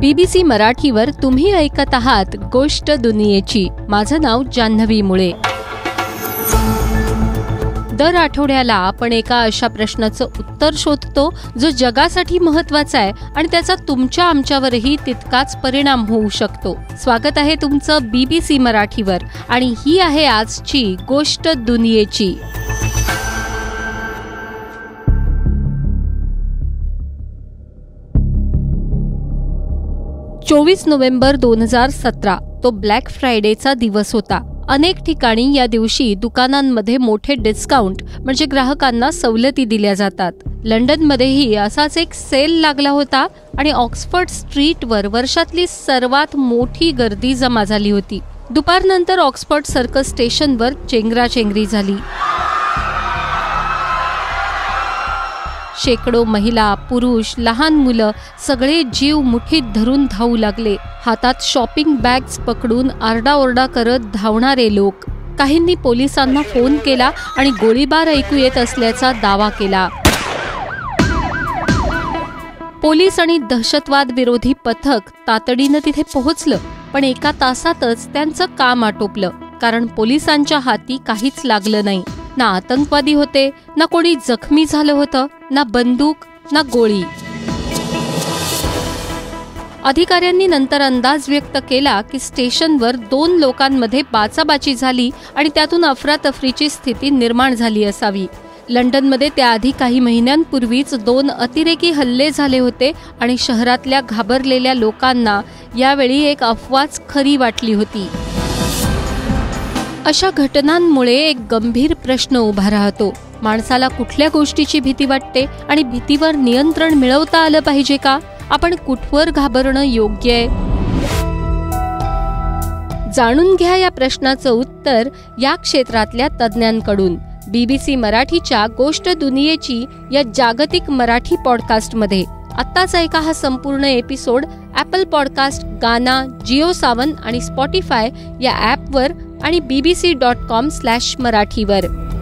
BBC मराठीवर तुम्ही ऐकत आहात गोष्ट दुनियेची. माझं नाव जान्हवी मुळे. दर आठवड्याला आपण एका अशा प्रश्नाचं उत्तर शोधतो जो जगासाठी महत्त्वाचा आहे आणि त्याचा तुमच्या आमच्यावरही तितकाच परिणाम होऊ शकतो. स्वागत आहे तुमचं BBC मराठीवर आणि ही आहे आजची गोष्ट दुनियेची. 24 नोव्हेंबर 2017 तो ब्लॅक फ्रायडेचा दिवस होता. अनेक ठिकाणी या दिवशी दुकानांमध्ये मोठे डिस्काउंट म्हणजे ग्राहकांना सवलती दिल्या जातात. लंडनमध्येही असाच एक सेल लागला होता आणि ऑक्सफर्ड स्ट्रीटवर वर्षातली सर्वात मोठी गर्दी जमा झाली होती. दुपारनंतर ऑक्सफर्ड सर्कस स्टेशनवर चेंगराचेंगरी झाली. शेकडो महिला, पुरुष, लहान मुलं सगळे जीव मुठीत धरून धावू लागले. हातात शॉपिंग बॅग्स पकडून आरडाओरडा करत धावणारे लोक. काहींनी पोलिसांना फोन केला आणि गोळीबार ऐकू येत असल्याचा दावा केला. पोलीस आणि दहशतवाद विरोधी पथक तातडीनं तिथे पोहोचलं, पण एका तासातच त्यांचं काम आटोपलं, कारण पोलिसांच्या हाती काहीच लागलं नाही. ना आतंकवादी होते, ना कोणी जखमी झालं होतं, ना बंदूक, ना गोळी. अधिकाऱ्यांनी नंतर अंदाज व्यक्त केला की स्टेशनवर 2 लोकांमध्ये बाचाबाची झाली आणि त्यातून अफरातफरीची स्थिती निर्माण झाली असावी. लंडनमध्ये त्याआधी काही महिन्यांपूर्वीच 2 अतिरेकी हल्ले झाले होते आणि शहरातल्या घाबरलेल्या लोकांना यावेळी एक अफवाच खरी वाटली होती. अशा घटनांमुळे एक गंभीर प्रश्न उभा राहतो. माणसाला कुठल्या गोष्टीची भीती वाटते आणि भीतीवर नियंत्रण मिळवता आलं पाहिजे का? आपण कुठवर घाबरणं योग्य आहे? जाणून घ्या या प्रश्नाचं उत्तर या क्षेत्रातल्या तज्ज्ञांकडून. BBC मराठीच्या गोष्ट दुनियेची या जागतिक मराठी पॉडकास्टमध्ये. आत्ताच ऐका हा संपूर्ण एपिसोड ॲपल पॉडकास्ट, गाना, जिओ सावन आणि स्पॉटिफाय या ॲपवर आणि bbc.com/मराठीवर.